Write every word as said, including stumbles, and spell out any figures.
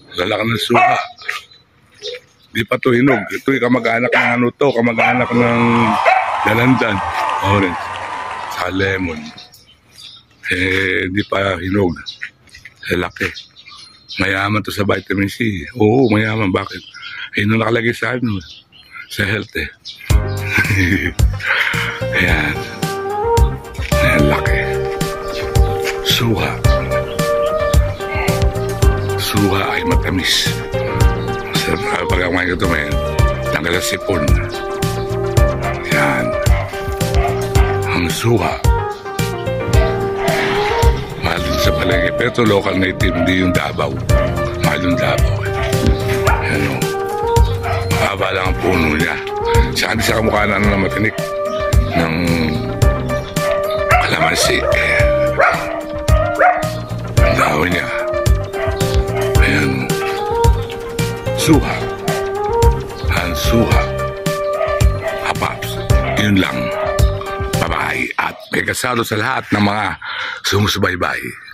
Lalaki ng suha. Di pa to hinog. Ito'y kamag-anak ng ano to, kamag-anak ng dalandan. Orange. Sa lemon. Eh, di pa hinog. Lalaki. Mayaman to sa vitamin C. Oo, mayaman. Bakit? Eh, nung nakalagay sa ano, sa health eh. Ayan. Ayan, laki. Suha. Suha ay matamis. Sa pagkakain ko ito, may tanggal ang sipon. Ayan. Ang suha. Mahal din sa palengke. Pero ito local native, hindi yung Davao. Mahal yung Davao. Ayan o. Mahaba lang ang puno niya. Saka hindi sa kamukha na ano na matinik ng kalamansi. Ayan. Ang dahon niya. Ayan. Suha. Ang suha. Hapaps. Yun lang. Bye-bye. At may kasalo sa lahat ng mga sumusubaybay.